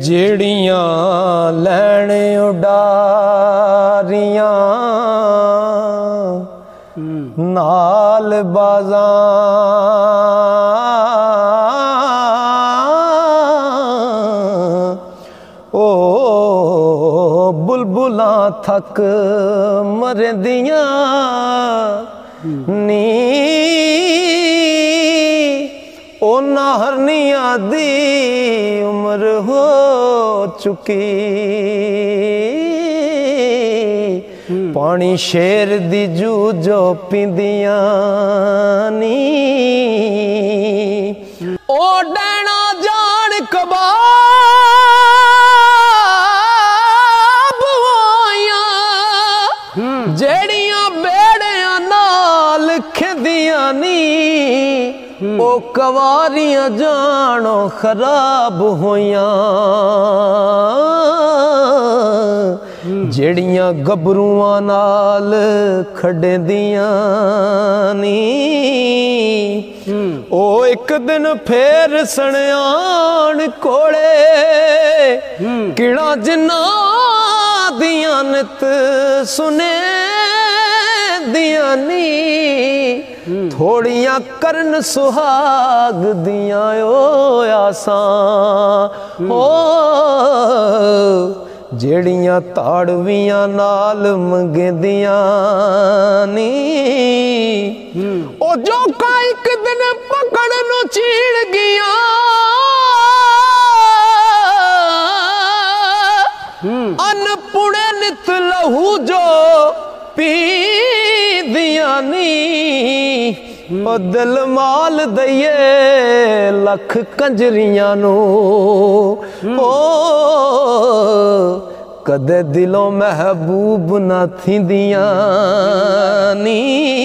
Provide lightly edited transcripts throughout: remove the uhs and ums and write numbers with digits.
ਜਿਹੜੀਆਂ ਲੈਣ ਉਡਾਰੀਆਂ नाल बाज़ां ओ बुलबुलां थक मरदियां नी ओ नाहरनियां दी उम्र हो चुकी पानी शेर दी जूजो पिंदियां नी ओ डैना जान कबाब होइयां जेड़ियां बेड़ियां नाल खिंदियां नी ओ कवारियां जानो खराब होइयां ਜਿਹੜੀਆਂ ਗੱਭਰੂਆਂ ਨਾਲ ਖੜਦੀਆਂ ਨੀ ਉਹ ਇੱਕ ਦਿਨ ਫੇਰ ਸਣਿਆਣ ਕੋਲੇ ਕਿਹੜਾ ਜਿੰਨਾ ਦੀਆਂ ਨਿਤ ਸੁਨੇ ਦੀਆਂ ਨੀ ਥੋੜੀਆਂ ਕਰਨ ਸੁਹਾਗ ਦੀਆਂ ਓ ਆਸਾਂ ਓ ਜਿਹੜੀਆਂ ਤਾੜਵੀਆਂ ਨਾਲ ਮੰਗਦੀਆਂ ਨੀ ਉਹ ਜੋਕਾਂ ਇੱਕ ਦਿਨ ਪਕੜ ਨੂੰ ਚੀੜ ਗਿਆ ਅਨਪੁਣੇ ਨਿਤ ਲਹੂ ਜੋ ਪੀਂਦੀਆਂ ਨੀ ਉਹ ਦਿਲ ਮਾਲ ਦਈਏ ਲੱਖ ਕੰਜਰੀਆਂ ਨੂੰ ਓ ਕਦੇ ਦਿਲੋਂ ਮਹਿਬੂਬ ਨਾ ਥੀਂਦੀਆਂ ਨੀ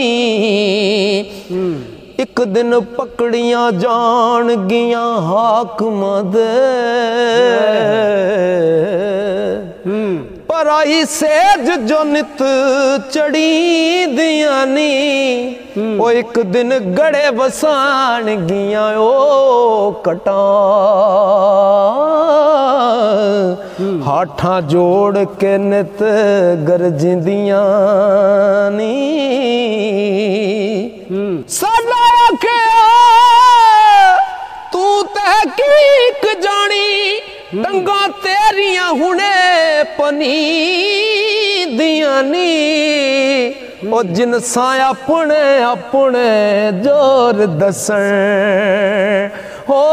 ਇੱਕ ਦਿਨ ਪਕੜੀਆਂ ਜਾਣਗੀਆਂ ਹਾਕਮਾਂ ਦੇ ਪਰਾਈ ਸੇਜ ਜੋ ਨਿਤ ਚੜੀ ਦੀਆਂ ਨੀ ਉਹ ਇੱਕ ਦਿਨ ਗੜੇ ਵਸਾਣਗੀਆਂ ਓ ਕਟਾਂ ਹਾਠਾਂ ਜੋੜ ਕੇ ਨਿਤ ਗਰਜਦੀਆਂ ਨੀ ਸਾਡਾ ਆਖਿਆ ਤੂੰ ਤਹਿਕੀਕ ਜਾਣੀ ਟੰਗਾਂ ਤੇਰੀਆਂ ਹੁਣੇ ਪਨੀ ਦੀਆਂ ਨੀ ਉਹ ਜਿਨਸਾਂ ਆਪਣੇ ਆਪਣੇ ਜੋਰ ਦੱਸਣ ਹੋ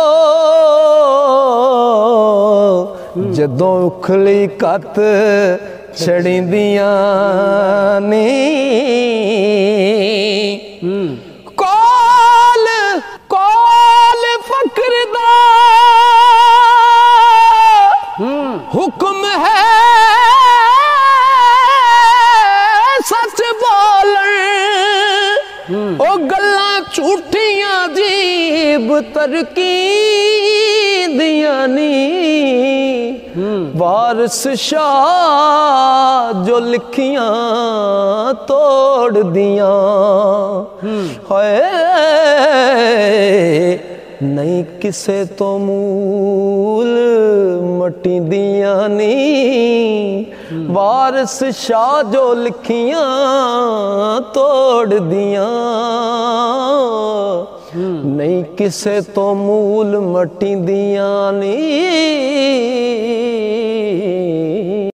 ਜਦੋਂ ਉਖਲੀ ਕੱਤ ਛੜੀਂਦੀਆਂ ਨੀ ਕੋਲ ਕੋਲ ਫਕਰ ਦਾ ਹੁਕਮ ਹੈ सच बोलन ओ गल्लां झूठियां जीब तरकी दियां नी वारिस शाह जो लिखियां तोड़ दियां हाय नहीं किसे तो मूल मटी दियां नी वारिस शाह जो लिखियां तोड़ दियां नहीं किसे तो मूल मटी दियां नी।